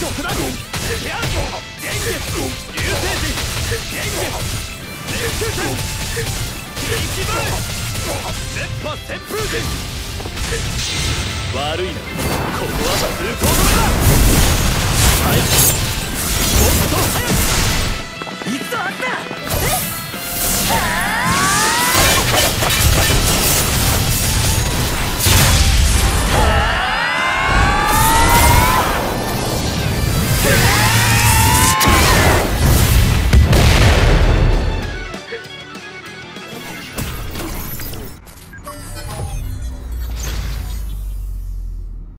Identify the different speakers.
Speaker 1: ドラゴンペア電撃流星人電撃熱中線力バレ熱波旋風陣悪いなここは通行止めだはい